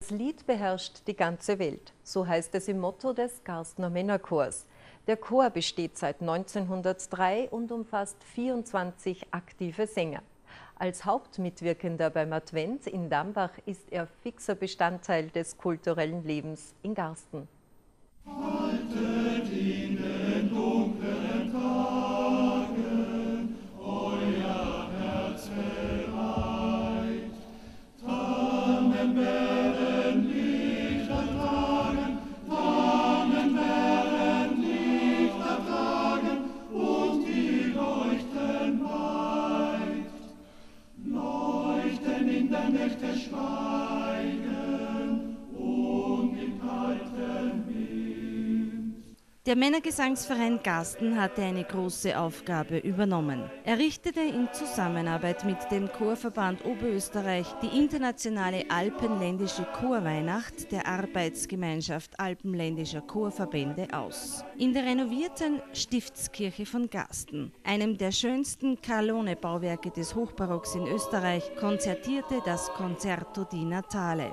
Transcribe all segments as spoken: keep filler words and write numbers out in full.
Das Lied beherrscht die ganze Welt, so heißt es im Motto des Garstener Männerchors. Der Chor besteht seit neunzehnhundertdrei und umfasst vierundzwanzig aktive Sänger. Als Hauptmitwirkender beim Advent in Dambach ist er fixer Bestandteil des kulturellen Lebens in Garsten. Haltet in den dunklen Tagen euer Herz bereit. Tannen werden Lichter tragen, Tannen werden Lichter tragen und die leuchten weit. Leuchten in der Nächte Schweigen und im kalten Wind. Der Männergesangsverein Garsten hatte eine große Aufgabe übernommen. Er richtete in Zusammenarbeit mit dem Chorverband Oberösterreich die internationale Alpenländische Chorweihnacht der Arbeitsgemeinschaft Alpenländischer Chorverbände aus. In der renovierten Stiftskirche von Garsten, einem der schönsten Carlone-Bauwerke des Hochbarocks in Österreich, konzertierte das Concerto di Natale.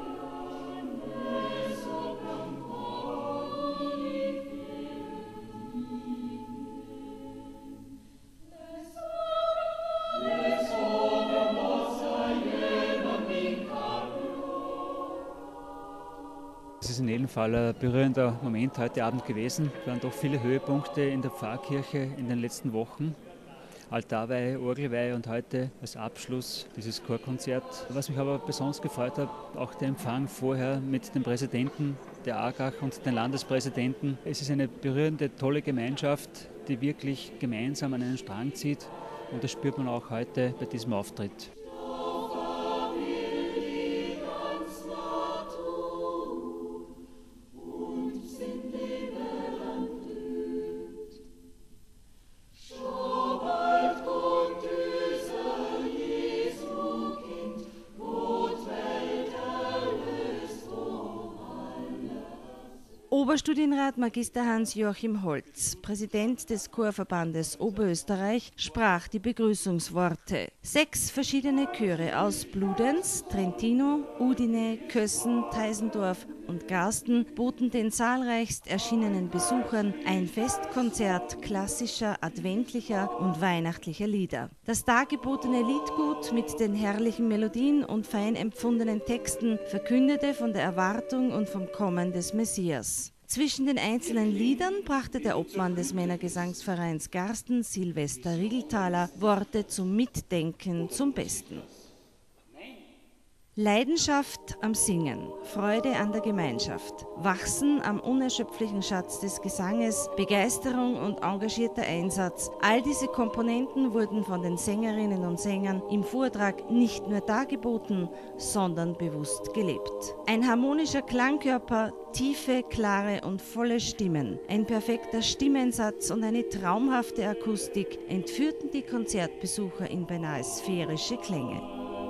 Es ist in jedem Fall ein berührender Moment heute Abend gewesen. Es waren doch viele Höhepunkte in der Pfarrkirche in den letzten Wochen. Altarweihe, Orgelweihe und heute als Abschluss dieses Chorkonzert. Was mich aber besonders gefreut hat, auch der Empfang vorher mit dem Präsidenten der A G A C und den Landespräsidenten. Es ist eine berührende, tolle Gemeinschaft, die wirklich gemeinsam an einen Strang zieht. Und das spürt man auch heute bei diesem Auftritt. Oberstudienrat Magister Hans-Joachim Holz, Präsident des Chorverbandes Oberösterreich, sprach die Begrüßungsworte. Sechs verschiedene Chöre aus Bludenz, Trentino, Udine, Kössen, Teisendorf und Garsten boten den zahlreichst erschienenen Besuchern ein Festkonzert klassischer, adventlicher und weihnachtlicher Lieder. Das dargebotene Liedgut mit den herrlichen Melodien und fein empfundenen Texten verkündete von der Erwartung und vom Kommen des Messias. Zwischen den einzelnen Liedern brachte der Obmann des Männergesangsvereins Garsten, Silvester Riegelthaler, Worte zum Mitdenken zum Besten. Leidenschaft am Singen, Freude an der Gemeinschaft, Wachsen am unerschöpflichen Schatz des Gesanges, Begeisterung und engagierter Einsatz, all diese Komponenten wurden von den Sängerinnen und Sängern im Vortrag nicht nur dargeboten, sondern bewusst gelebt. Ein harmonischer Klangkörper, tiefe, klare und volle Stimmen, ein perfekter Stimmensatz und eine traumhafte Akustik entführten die Konzertbesucher in beinahe sphärische Klänge.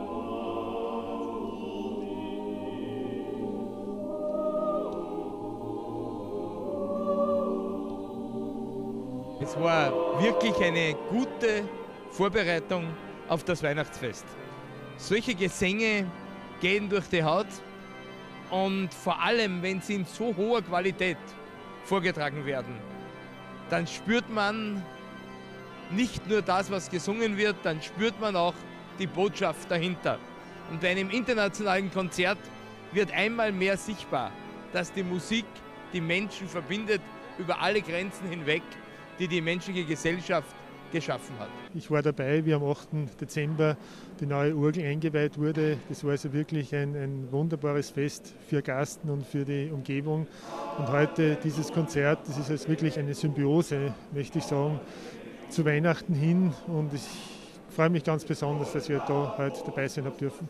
Es war wirklich eine gute Vorbereitung auf das Weihnachtsfest. Solche Gesänge gehen durch die Haut und vor allem, wenn sie in so hoher Qualität vorgetragen werden, dann spürt man nicht nur das, was gesungen wird, dann spürt man auch die Botschaft dahinter. Und bei einem internationalen Konzert wird einmal mehr sichtbar, dass die Musik die Menschen verbindet über alle Grenzen hinweg, die die menschliche Gesellschaft geschaffen hat. Ich war dabei, wie am achten Dezember die neue Orgel eingeweiht wurde. Das war also wirklich ein, ein wunderbares Fest für Garsten und für die Umgebung. Und heute dieses Konzert, das ist also wirklich eine Symbiose, möchte ich sagen, zu Weihnachten hin. Und ich freue mich ganz besonders, dass wir da heute dabei sein haben dürfen.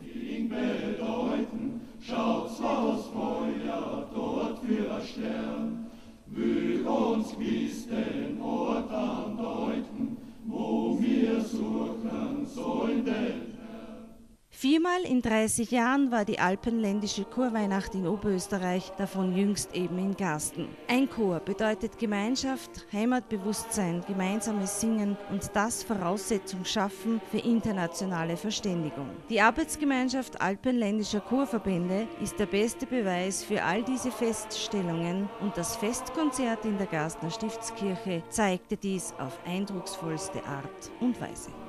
Schaut's aus Feuer, dort für ein Stern. Mög uns gewiss den Ort andeuten, wo wir suchen sollen den Herrn. Viermal Mal in dreißig Jahren war die alpenländische Chorweihnacht in Oberösterreich, davon jüngst eben in Garsten. Ein Chor bedeutet Gemeinschaft, Heimatbewusstsein, gemeinsames Singen und das Voraussetzung schaffen für internationale Verständigung. Die Arbeitsgemeinschaft alpenländischer Chorverbände ist der beste Beweis für all diese Feststellungen und das Festkonzert in der Garstner Stiftskirche zeigte dies auf eindrucksvollste Art und Weise.